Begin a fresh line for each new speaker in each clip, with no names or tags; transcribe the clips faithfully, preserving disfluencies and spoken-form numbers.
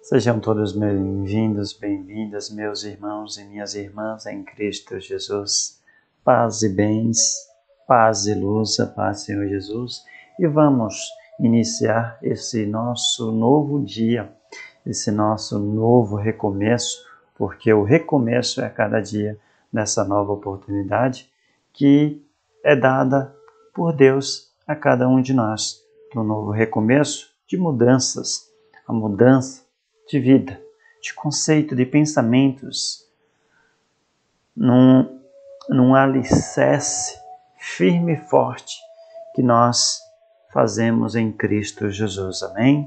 Sejam todos bem-vindos, bem-vindas, meus irmãos e minhas irmãs em Cristo Jesus. Paz e bens, paz e luz, a paz, Senhor Jesus. E vamos iniciar esse nosso novo dia, esse nosso novo recomeço, porque o recomeço é a cada dia nessa nova oportunidade que é dada por Deus a cada um de nós. Um novo recomeço de mudanças, a mudança de vida, de conceito, de pensamentos, num, num alicerce firme e forte que nós fazemos em Cristo Jesus. Amém?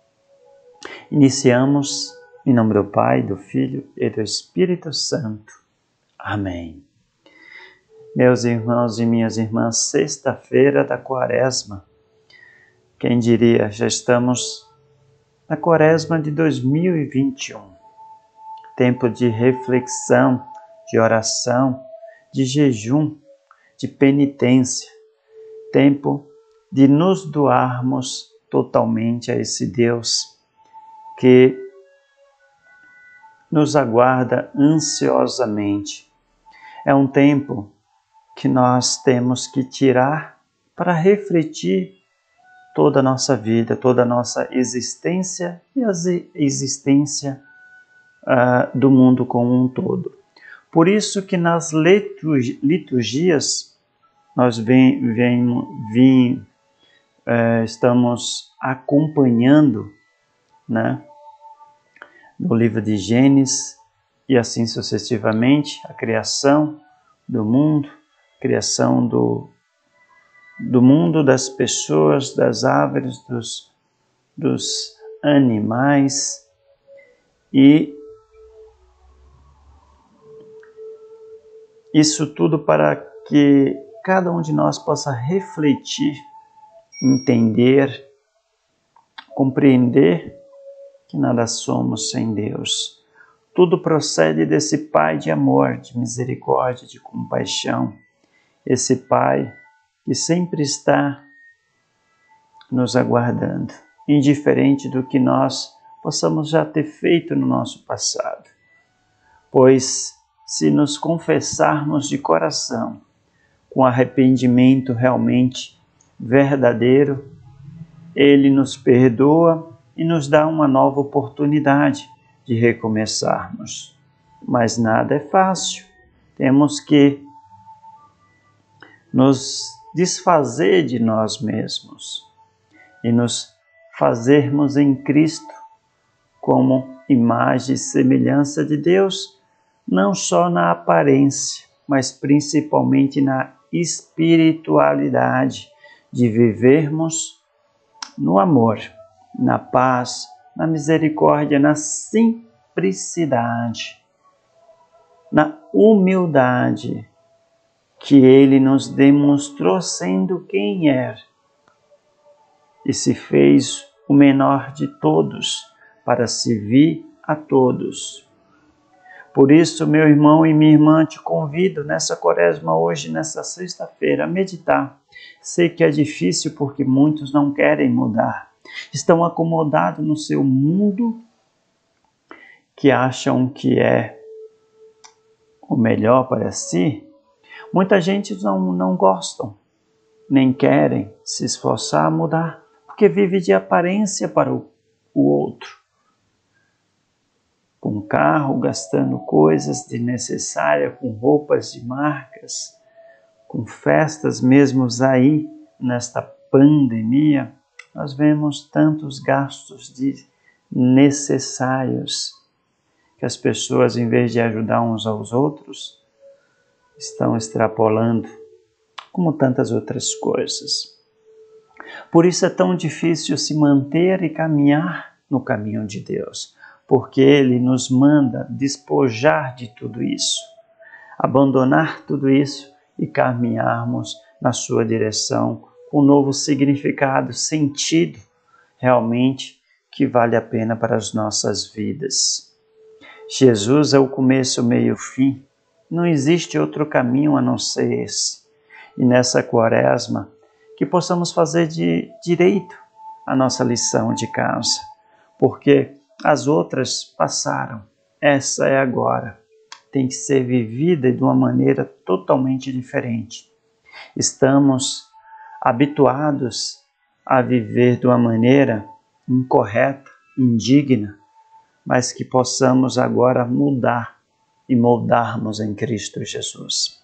Iniciamos em nome do Pai, do Filho e do Espírito Santo. Amém. Meus irmãos e minhas irmãs, sexta-feira da Quaresma. Quem diria, já estamos na Quaresma de dois mil e vinte e um. Tempo de reflexão, de oração, de jejum, de penitência. Tempo de nos doarmos totalmente a esse Deus que nos aguarda ansiosamente. É um tempo que nós temos que tirar para refletir toda a nossa vida, toda a nossa existência e a existência uh, do mundo como um todo. Por isso que nas liturgias nós vem, vem, vem, uh, estamos acompanhando, né, no livro de Gênesis e assim sucessivamente, a criação do mundo, a criação do do mundo, das pessoas, das árvores, dos, dos animais, e isso tudo para que cada um de nós possa refletir, entender, compreender que nada somos sem Deus. Tudo procede desse Pai de amor, de misericórdia, de compaixão, esse Pai que sempre está nos aguardando, indiferente do que nós possamos já ter feito no nosso passado. Pois, se nos confessarmos de coração, com arrependimento realmente verdadeiro, Ele nos perdoa e nos dá uma nova oportunidade de recomeçarmos. Mas nada é fácil. Temos que nos desfazer de nós mesmos e nos fazermos em Cristo como imagem e semelhança de Deus, não só na aparência, mas principalmente na espiritualidade, de vivermos no amor, na paz, na misericórdia, na simplicidade, na humildade, que Ele nos demonstrou sendo quem é, e se fez o menor de todos, para servir a todos. Por isso, meu irmão e minha irmã, te convido nessa Quaresma hoje, nessa sexta-feira, a meditar. Sei que é difícil porque muitos não querem mudar. Estão acomodados no seu mundo, que acham que é o melhor para si. Muita gente não, não gostam, nem querem se esforçar a mudar, porque vive de aparência para o, o outro. Com carro, gastando coisas desnecessárias, com roupas de marcas, com festas mesmo aí, nesta pandemia, nós vemos tantos gastos desnecessários, que as pessoas, em vez de ajudar uns aos outros, estão extrapolando, como tantas outras coisas. Por isso é tão difícil se manter e caminhar no caminho de Deus, porque Ele nos manda despojar de tudo isso, abandonar tudo isso e caminharmos na sua direção com um novo significado, sentido, realmente, que vale a pena para as nossas vidas. Jesus é o começo, meio e fim. Não existe outro caminho a não ser esse. E nessa Quaresma, que possamos fazer de direito a nossa lição de casa. Porque as outras passaram, essa é agora. Tem que ser vivida de uma maneira totalmente diferente. Estamos habituados a viver de uma maneira incorreta, indigna, mas que possamos agora mudar e moldarmos em Cristo Jesus.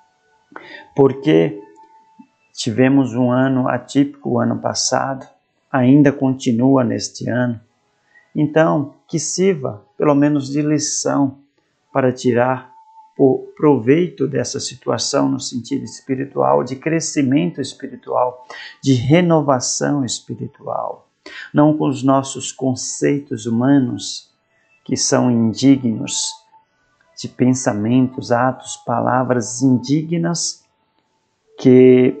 Porque tivemos um ano atípico o ano passado, ainda continua neste ano, então que sirva pelo menos de lição para tirar o proveito dessa situação no sentido espiritual, de crescimento espiritual, de renovação espiritual. Não com os nossos conceitos humanos, que são indignos, de pensamentos, atos, palavras indignas, que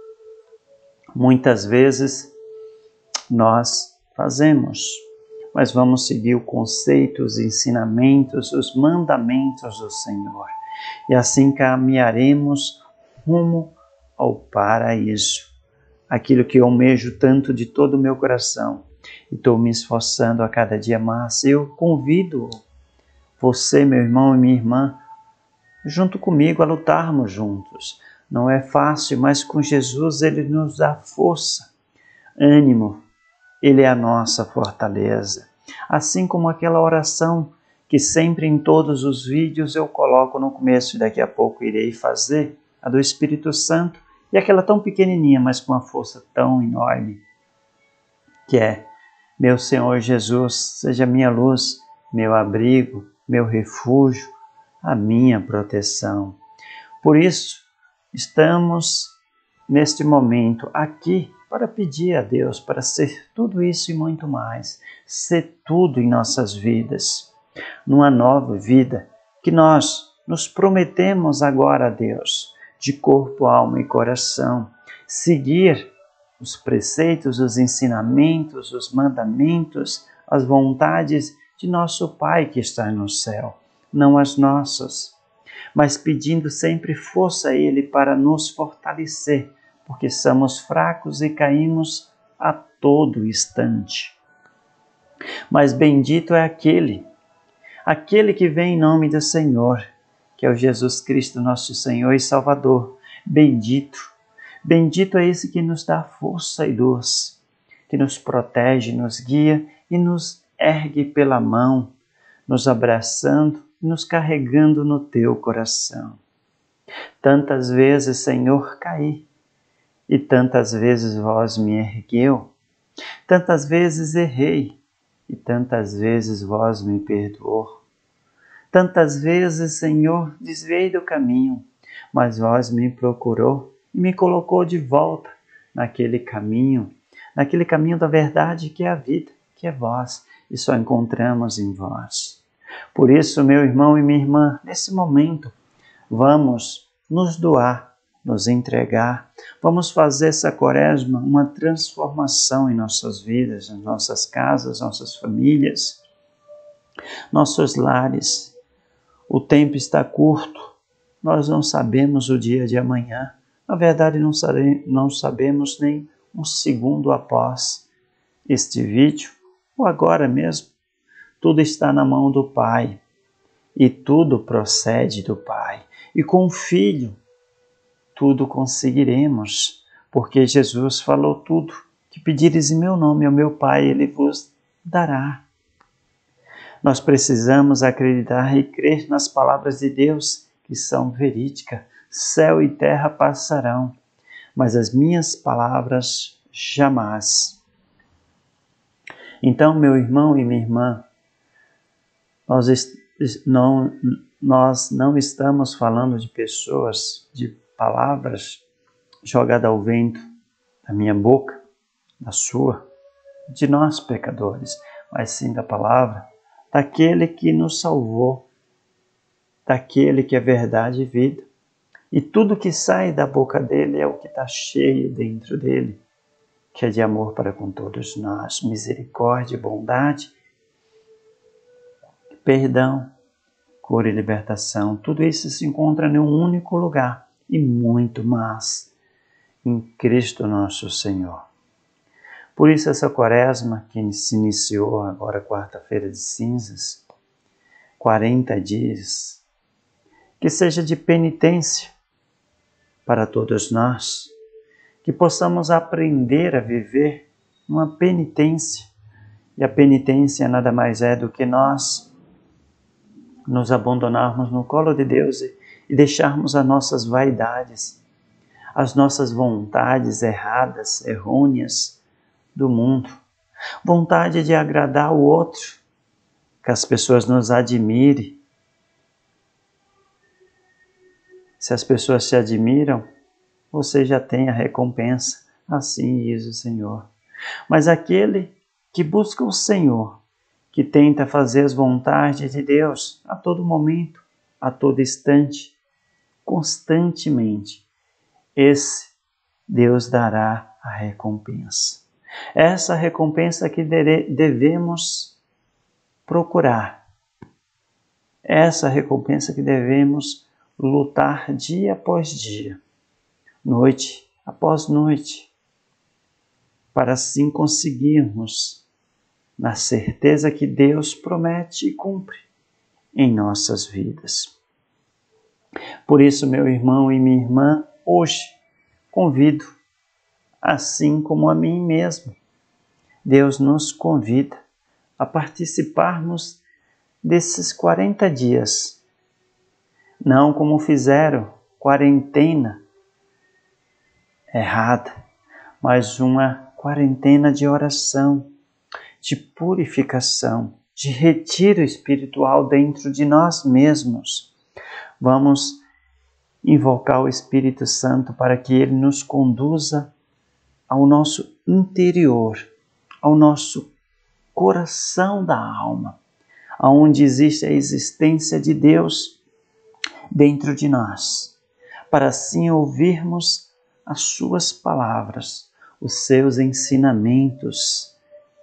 muitas vezes nós fazemos. Mas vamos seguir o conceito, os ensinamentos, os mandamentos do Senhor. E assim caminharemos rumo ao paraíso. Aquilo que eu almejo tanto de todo o meu coração. E estou me esforçando a cada dia mais. Eu convido você, meu irmão e minha irmã, junto comigo a lutarmos juntos. Não é fácil, mas com Jesus Ele nos dá força, ânimo. Ele é a nossa fortaleza. Assim como aquela oração que sempre em todos os vídeos eu coloco no começo e daqui a pouco irei fazer, a do Espírito Santo, e aquela tão pequenininha, mas com uma força tão enorme, que é: meu Senhor Jesus, seja minha luz, meu abrigo, meu refúgio, a minha proteção. Por isso, estamos neste momento aqui para pedir a Deus para ser tudo isso e muito mais, ser tudo em nossas vidas, numa nova vida que nós nos prometemos agora a Deus, de corpo, alma e coração, seguir os preceitos, os ensinamentos, os mandamentos, as vontades de nosso Pai que está no céu, não as nossas, mas pedindo sempre força a Ele para nos fortalecer, porque somos fracos e caímos a todo instante. Mas bendito é aquele, aquele que vem em nome do Senhor, que é o Jesus Cristo, nosso Senhor e Salvador. Bendito, bendito é esse que nos dá força e luz, que nos protege, nos guia e nos ergue pela mão, nos abraçando e nos carregando no teu coração. Tantas vezes, Senhor, caí, e tantas vezes vós me ergueu, tantas vezes errei, e tantas vezes vós me perdoou. Tantas vezes, Senhor, desviei do caminho, mas vós me procurou e me colocou de volta naquele caminho, naquele caminho da verdade que é a vida, que é vós, e só encontramos em vós. Por isso, meu irmão e minha irmã, nesse momento, vamos nos doar, nos entregar, vamos fazer essa quaresma uma transformação em nossas vidas, em nossas casas, nossas famílias, nossos lares. O tempo está curto, nós não sabemos o dia de amanhã, na verdade não, sabe, não sabemos nem um segundo após este vídeo, ou agora mesmo. Tudo está na mão do Pai, e tudo procede do Pai, e com o Filho tudo conseguiremos, porque Jesus falou tudo, que pedires em meu nome ao meu Pai, Ele vos dará. Nós precisamos acreditar e crer nas palavras de Deus, que são verídicas. Céu e terra passarão, mas as minhas palavras jamais. Então, meu irmão e minha irmã, nós não, nós não estamos falando de pessoas, de palavras jogadas ao vento da minha boca, da sua, de nós pecadores, mas sim da palavra daquele que nos salvou, daquele que é verdade e vida. E tudo que sai da boca dele é o que está cheio dentro dele, que é de amor para com todos nós, misericórdia, bondade, perdão, cura e libertação. Tudo isso se encontra em um único lugar e muito mais em Cristo nosso Senhor. Por isso essa quaresma que se iniciou agora quarta-feira de cinzas, quarenta dias, que seja de penitência para todos nós, que possamos aprender a viver uma penitência. E a penitência nada mais é do que nós nos abandonarmos no colo de Deus e, e deixarmos as nossas vaidades, as nossas vontades erradas, errôneas do mundo. Vontade de agradar o outro, que as pessoas nos admirem. Se as pessoas te admiram, você já tem a recompensa. Assim diz o Senhor. Mas aquele que busca o Senhor, que tenta fazer as vontades de Deus a todo momento, a todo instante, constantemente, esse Deus dará a recompensa. Essa recompensa que devemos procurar. Essa recompensa que devemos lutar dia após dia, noite após noite, para assim conseguirmos, na certeza que Deus promete e cumpre em nossas vidas. Por isso, meu irmão e minha irmã, hoje convido, assim como a mim mesmo, Deus nos convida a participarmos desses quarenta dias, não como fizeram, quarentena errada, mas uma quarentena de oração, de purificação, de retiro espiritual dentro de nós mesmos. Vamos invocar o Espírito Santo para que Ele nos conduza ao nosso interior, ao nosso coração da alma, aonde existe a existência de Deus dentro de nós, para assim ouvirmos as suas palavras, os seus ensinamentos,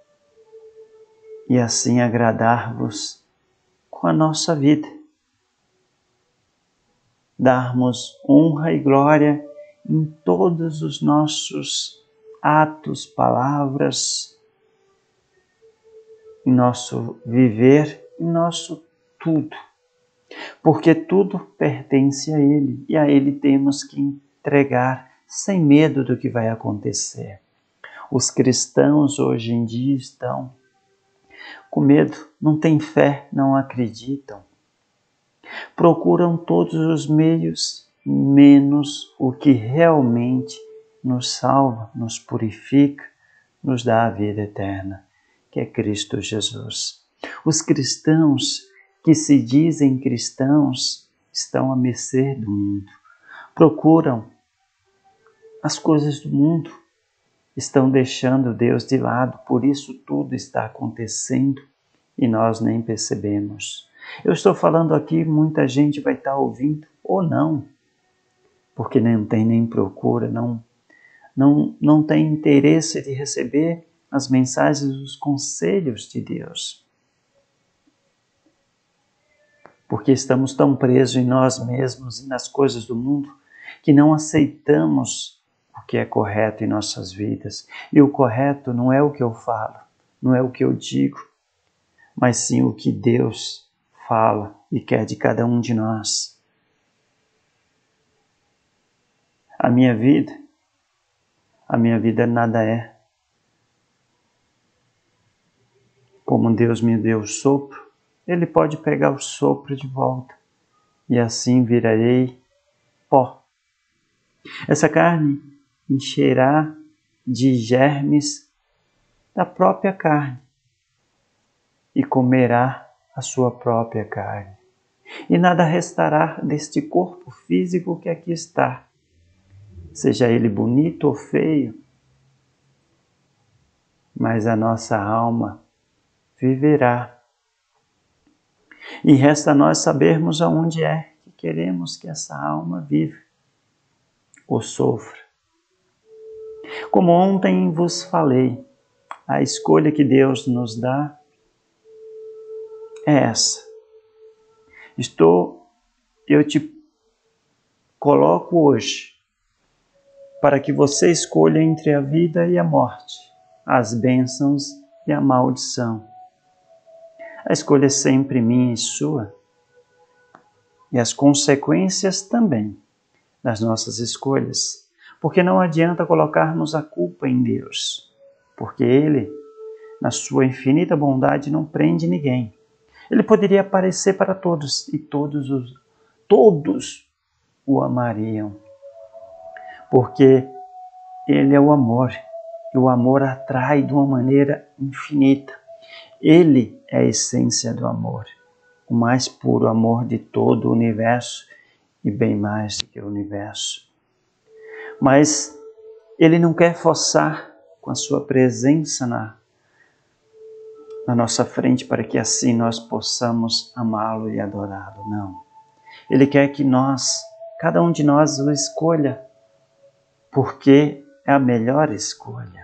e assim agradar-vos com a nossa vida. Darmos honra e glória em todos os nossos atos, palavras, em nosso viver, em nosso tudo. Porque tudo pertence a Ele e a Ele temos que entregar sem medo do que vai acontecer. Os cristãos hoje em dia estão com medo, não têm fé, não acreditam. Procuram todos os meios, menos o que realmente nos salva, nos purifica, nos dá a vida eterna, que é Cristo Jesus. Os cristãos que se dizem cristãos estão à mercê do mundo. Procuram as coisas do mundo, estão deixando Deus de lado, por isso tudo está acontecendo e nós nem percebemos. Eu estou falando aqui, muita gente vai estar ouvindo ou não, porque não tem nem procura, não, não, não tem interesse de receber as mensagens, os conselhos de Deus. Porque estamos tão presos em nós mesmos e nas coisas do mundo que não aceitamos o que é correto em nossas vidas. E o correto não é o que eu falo, não é o que eu digo, mas sim o que Deus fala e quer de cada um de nós. A minha vida, a minha vida nada é. Como Deus me deu o sopro, Ele pode pegar o sopro de volta e assim virarei pó. Essa carne encherá de germes da própria carne e comerá a sua própria carne. E nada restará deste corpo físico que aqui está, seja ele bonito ou feio, mas a nossa alma viverá. E resta a nós sabermos aonde é que queremos que essa alma viva ou sofra. Como ontem vos falei, a escolha que Deus nos dá é essa. Estou, eu te coloco hoje para que você escolha entre a vida e a morte. as bênçãos e a maldição. A escolha é sempre minha e sua, e as consequências também das nossas escolhas, porque não adianta colocarmos a culpa em Deus, porque Ele, na sua infinita bondade, não prende ninguém. Ele poderia aparecer para todos e todos os todos o amariam, porque Ele é o amor, e o amor atrai de uma maneira infinita. Ele é a essência do amor, o mais puro amor de todo o universo e bem mais do que o universo. Mas Ele não quer forçar com a sua presença na, na nossa frente para que assim nós possamos amá-lo e adorá-lo, não. Ele quer que nós, cada um de nós o escolha, porque é a melhor escolha.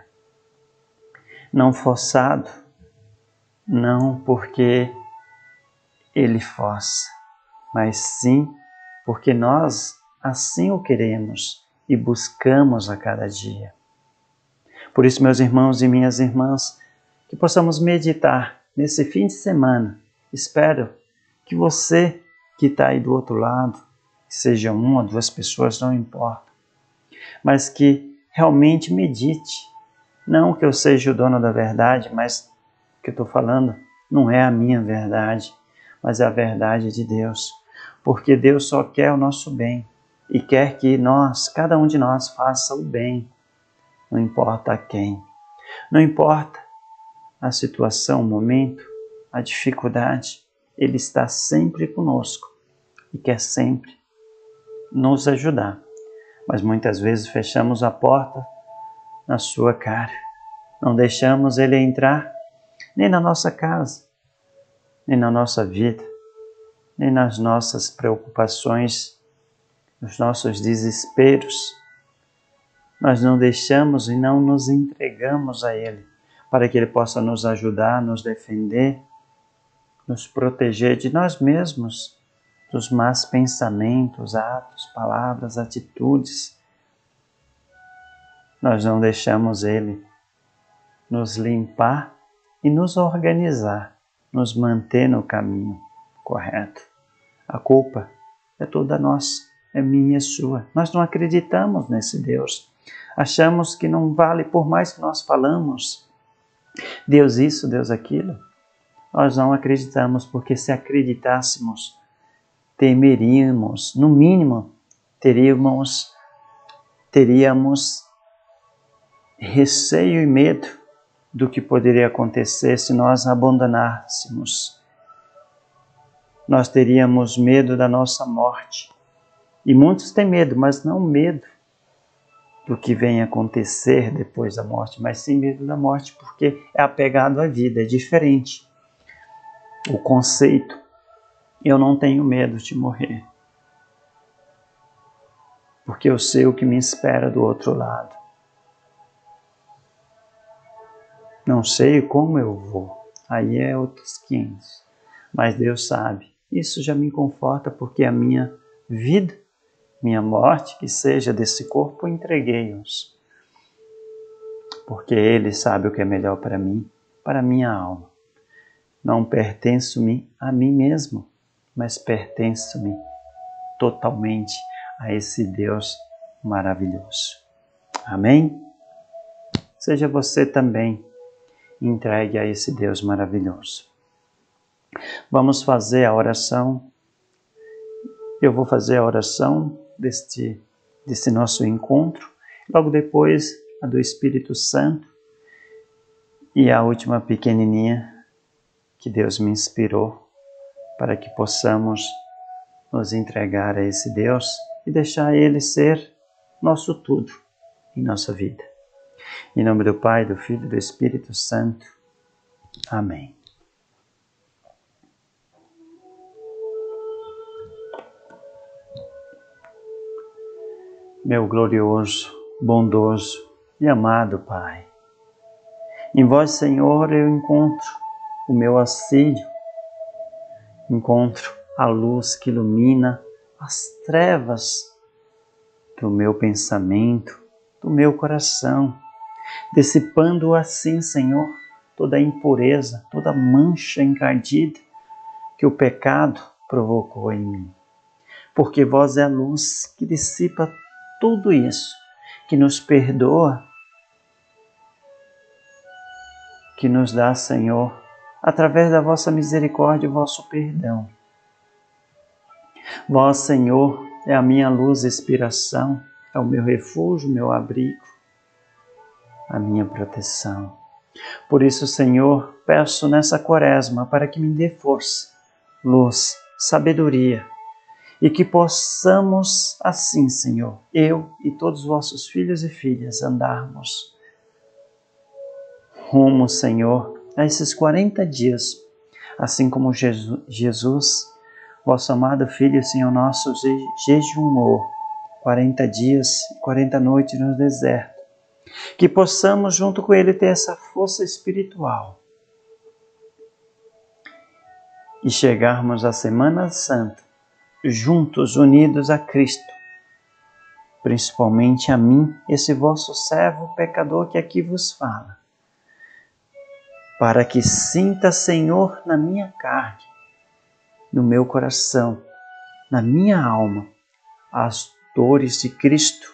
Não forçado, não porque Ele força, mas sim porque nós assim o queremos e buscamos a cada dia. Por isso, meus irmãos e minhas irmãs, que possamos meditar nesse fim de semana. Espero que você que está aí do outro lado, seja uma ou duas pessoas, não importa, mas que realmente medite. Não que eu seja o dono da verdade, mas o que eu estou falando não é a minha verdade, mas é a verdade de Deus. Porque Deus só quer o nosso bem e quer que nós, cada um de nós, faça o bem. Não importa a quem. Não importa a situação, o momento, a dificuldade. Ele está sempre conosco e quer sempre nos ajudar. Mas muitas vezes fechamos a porta na sua cara. Não deixamos Ele entrar nem na nossa casa, nem na nossa vida, nem nas nossas preocupações, nos nossos desesperos. Nós não deixamos e não nos entregamos a Ele, para que Ele possa nos ajudar, nos defender, nos proteger de nós mesmos, dos más pensamentos, atos, palavras, atitudes. Nós não deixamos Ele nos limpar e nos organizar, nos manter no caminho correto. A culpa é toda nossa, é minha e sua. Nós não acreditamos nesse Deus. Achamos que não vale, por mais que nós falamos, Deus isso, Deus aquilo. Nós não acreditamos, porque se acreditássemos, temeríamos, no mínimo, teríamos, teríamos receio e medo do que poderia acontecer se nós abandonássemos. Nós teríamos medo da nossa morte. E muitos têm medo, mas não medo do que vem acontecer depois da morte, mas sim medo da morte, porque é apegado à vida, é diferente. O conceito, eu não tenho medo de morrer, porque eu sei o que me espera do outro lado. Não sei como eu vou, aí é outros quinhentos, mas Deus sabe. Isso já me conforta, porque a minha vida, minha morte, que seja desse corpo, entreguei-os. Porque Ele sabe o que é melhor para mim, para a minha alma. Não pertenço-me a mim mesmo, mas pertenço-me totalmente a esse Deus maravilhoso. Amém? Seja você também entregue a esse Deus maravilhoso. Vamos fazer a oração. Eu vou fazer a oração deste, desse nosso encontro. Logo depois, a do Espírito Santo. E a última pequenininha que Deus me inspirou para que possamos nos entregar a esse Deus e deixar Ele ser nosso tudo em nossa vida. Em nome do Pai, do Filho e do Espírito Santo. Amém. Meu glorioso, bondoso e amado Pai, em vós, Senhor, eu encontro o meu auxílio, encontro a luz que ilumina as trevas do meu pensamento, do meu coração. dissipando assim, Senhor, toda a impureza, toda a mancha encardida que o pecado provocou em mim. Porque vós é a luz que dissipa tudo isso, que nos perdoa, que nos dá, Senhor, através da vossa misericórdia, o vosso perdão. Vós, Senhor, é a minha luz e inspiração, é o meu refúgio, meu abrigo, a minha proteção. Por isso, Senhor, peço nessa quaresma para que me dê força, luz, sabedoria, e que possamos assim, Senhor, eu e todos os vossos filhos e filhas andarmos rumo, Senhor, a esses quarenta dias, assim como Jesus, Jesus vosso amado Filho, Senhor nosso, jejuou quarenta dias e quarenta noites no deserto. Que possamos, junto com Ele, ter essa força espiritual e chegarmos à Semana Santa, juntos, unidos a Cristo, principalmente a mim, esse vosso servo pecador que aqui vos fala, para que sinta, Senhor, na minha carne, no meu coração, na minha alma, as dores de Cristo,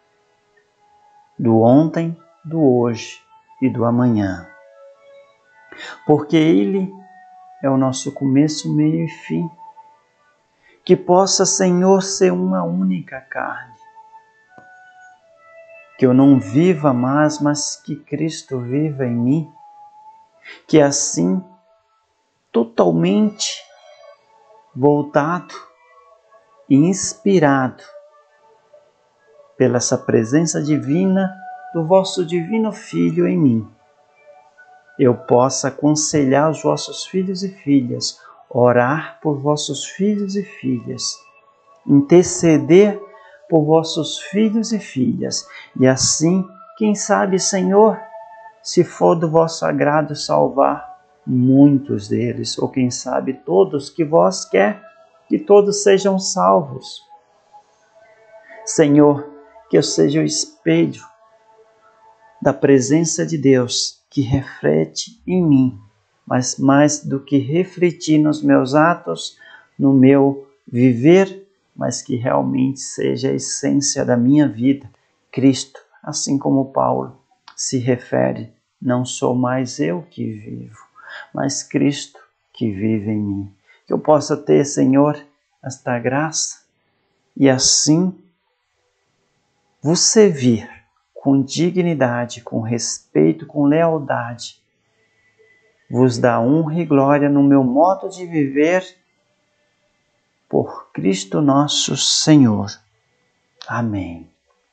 do ontem, do hoje e do amanhã. Porque Ele é o nosso começo, meio e fim. Que possa, Senhor, ser uma única carne. Que eu não viva mais, mas que Cristo viva em mim. Que assim, totalmente voltado e inspirado pela essa presença divina do vosso divino Filho em mim, eu possa aconselhar os vossos filhos e filhas, orar por vossos filhos e filhas, interceder por vossos filhos e filhas, e assim, quem sabe, Senhor, se for do vosso agrado salvar muitos deles, ou quem sabe todos, que vós quer que todos sejam salvos. Senhor, que eu seja o espelho da presença de Deus que reflete em mim, mas mais do que refletir nos meus atos, no meu viver, mas que realmente seja a essência da minha vida, Cristo, assim como Paulo se refere, não sou mais eu que vivo, mas Cristo que vive em mim. Que eu possa ter, Senhor, esta graça e assim vos servir com dignidade, com respeito, com lealdade, vos dar honra e glória no meu modo de viver por Cristo nosso Senhor. Amém.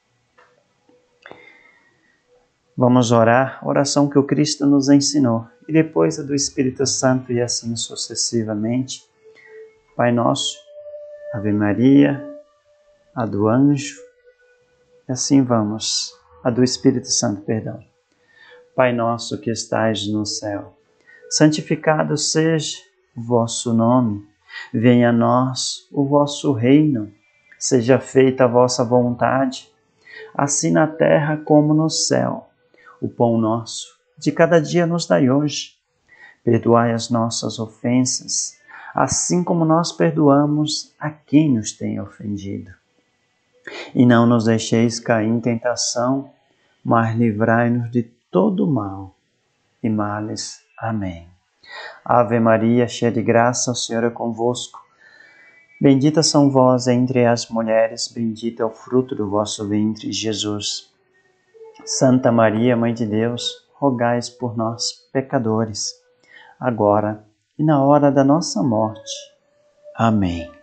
Vamos orar, a oração que o Cristo nos ensinou, e depois a do Espírito Santo e assim sucessivamente. Pai nosso, Ave Maria, a do anjo, e assim vamos, a do Espírito Santo, perdão. Pai nosso que estais no céu, santificado seja o vosso nome, venha a nós o vosso reino, seja feita a vossa vontade, assim na terra como no céu. O pão nosso de cada dia nos dai hoje. Perdoai as nossas ofensas, assim como nós perdoamos a quem nos tem ofendido. E não nos deixeis cair em tentação, mas livrai-nos de todo mal e males. Amém. Ave Maria, cheia de graça, o Senhor é convosco. Bendita são vós entre as mulheres, bendito é o fruto do vosso ventre, Jesus. Santa Maria, Mãe de Deus, rogai por nós, pecadores, agora e na hora da nossa morte. Amém.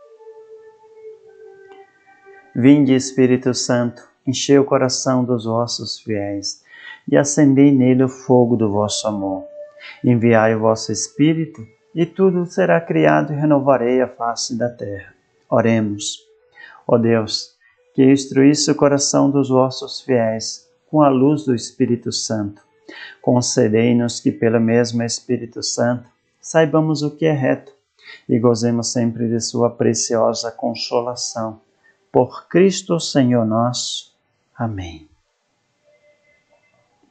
Vinde, Espírito Santo, enchei o coração dos vossos fiéis e acendei nele o fogo do vosso amor. Enviai o vosso Espírito e tudo será criado e renovarei a face da terra. Oremos. Ó Deus, que instruísse o coração dos vossos fiéis com a luz do Espírito Santo. Concedei-nos que pelo mesmo Espírito Santo saibamos o que é reto e gozemos sempre de sua preciosa consolação. Por Cristo Senhor nosso. Amém.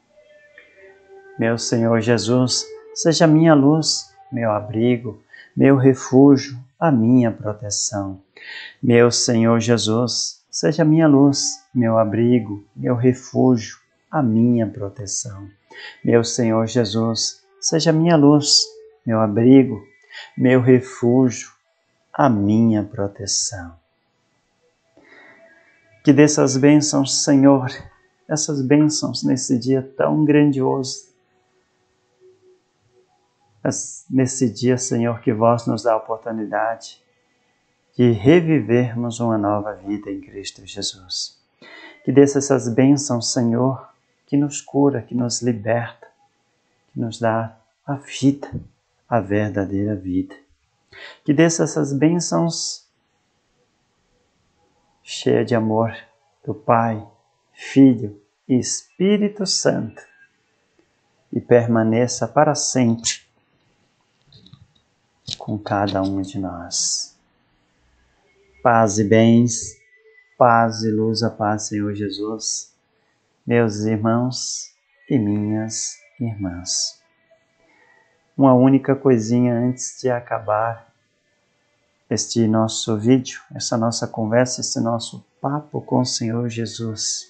Meu Senhor Jesus, seja minha luz, meu abrigo, meu refúgio, a minha proteção. Meu Senhor Jesus, seja minha luz, meu abrigo, meu refúgio, a minha proteção. Meu Senhor Jesus, seja minha luz, meu abrigo, meu refúgio, a minha proteção. Que dessas bênçãos, Senhor, essas bênçãos nesse dia tão grandioso, nesse dia, Senhor, que vós nos dá a oportunidade de revivermos uma nova vida em Cristo Jesus. Que dessas bênçãos, Senhor, que nos cura, que nos liberta, que nos dá a vida, a verdadeira vida. Que dessas bênçãos cheia de amor do Pai, Filho e Espírito Santo e permaneça para sempre com cada um de nós. Paz e bens, paz e luz, a paz, Senhor Jesus, meus irmãos e minhas irmãs. Uma única coisinha antes de acabar este nosso vídeo, essa nossa conversa, esse nosso papo com o Senhor Jesus.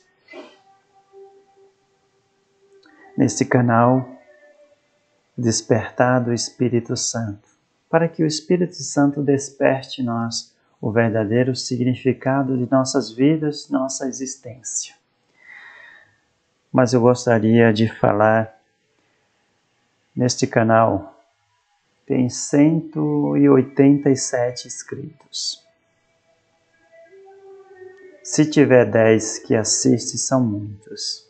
Neste canal, Despertar do Espírito Santo, para que o Espírito Santo desperte em nós o verdadeiro significado de nossas vidas, nossa existência. Mas eu gostaria de falar, neste canal tem cento e oitenta e sete inscritos. Se tiver dez que assistem, são muitos.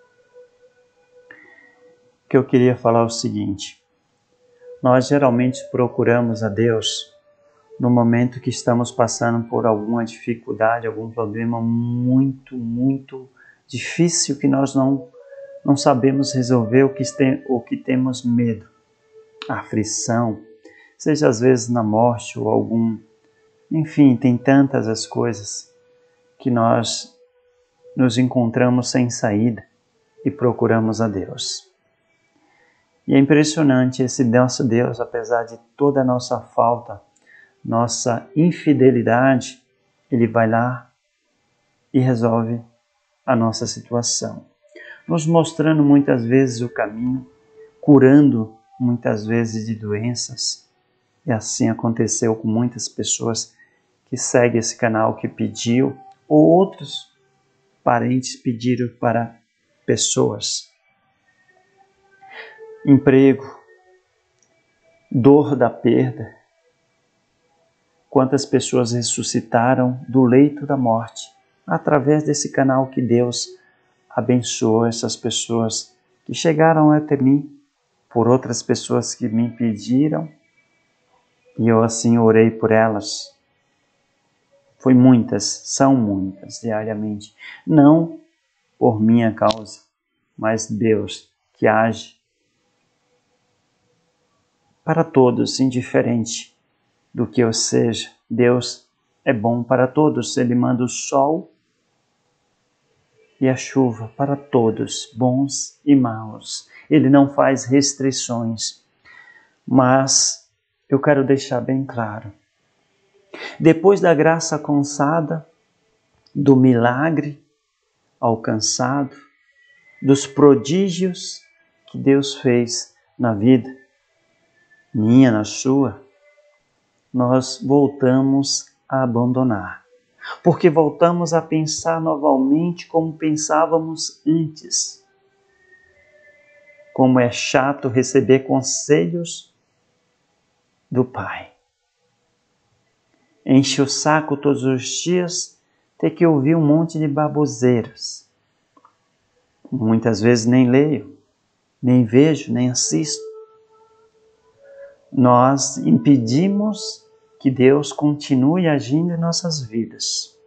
Que eu queria falar o seguinte: nós geralmente procuramos a Deus no momento que estamos passando por alguma dificuldade, algum problema muito, muito difícil que nós não, não sabemos resolver, o que, tem, o que temos medo, a aflição, seja às vezes na morte ou algum... Enfim, tem tantas as coisas que nós nos encontramos sem saída e procuramos a Deus. E é impressionante esse nosso Deus, apesar de toda a nossa falta, nossa infidelidade, Ele vai lá e resolve a nossa situação, nos mostrando muitas vezes o caminho, curando muitas vezes de doenças. E assim aconteceu com muitas pessoas que seguem esse canal, que pediu, ou outros parentes pediram para pessoas. Emprego, dor da perda. Quantas pessoas ressuscitaram do leito da morte através desse canal que Deus abençoou essas pessoas que chegaram até mim, por outras pessoas que me pediram e eu assim orei por elas. Foi muitas, são muitas diariamente, não por minha causa, mas Deus que age para todos, indiferente do que eu seja. Deus é bom para todos. Ele manda o sol e a chuva para todos, bons e maus. Ele não faz restrições. Mas eu quero deixar bem claro. Depois da graça alcançada, do milagre alcançado, dos prodígios que Deus fez na vida minha, na sua, nós voltamos a abandonar. Porque voltamos a pensar novamente como pensávamos antes. Como é chato receber conselhos do Pai. Enche o saco todos os dias ter que ouvir um monte de baboseiras. Muitas vezes nem leio, nem vejo, nem assisto. Nós impedimos que Deus continue agindo em nossas vidas.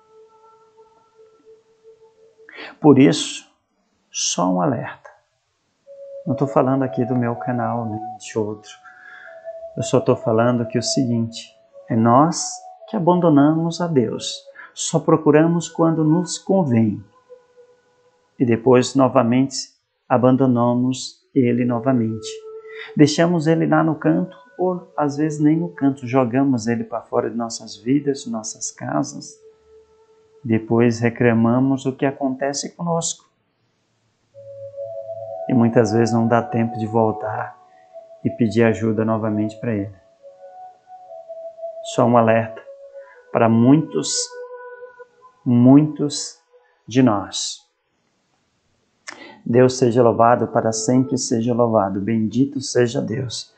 Por isso, só um alerta. Não estou falando aqui do meu canal, nem de outro. Eu só estou falando que o seguinte, é nós que abandonamos a Deus. Só procuramos quando nos convém. E depois, novamente, abandonamos Ele novamente. Deixamos Ele lá no canto, ou às vezes nem no canto, jogamos Ele para fora de nossas vidas, nossas casas. Depois reclamamos o que acontece conosco. E muitas vezes não dá tempo de voltar e pedir ajuda novamente para Ele. Só um alerta para muitos, muitos de nós. Deus seja louvado, para sempre seja louvado. Bendito seja Deus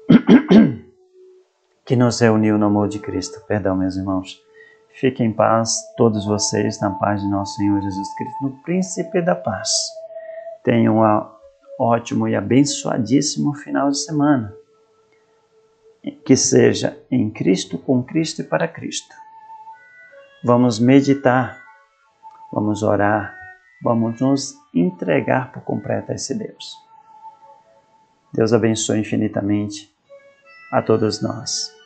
que nos reuniu no amor de Cristo. Perdão, meus irmãos. Fiquem em paz, todos vocês, na paz de nosso Senhor Jesus Cristo, no Príncipe da Paz. Tenham um ótimo e abençoadíssimo final de semana. Que seja em Cristo, com Cristo e para Cristo. Vamos meditar, vamos orar, vamos nos entregar por completo a esse Deus. Deus abençoe infinitamente a todos nós.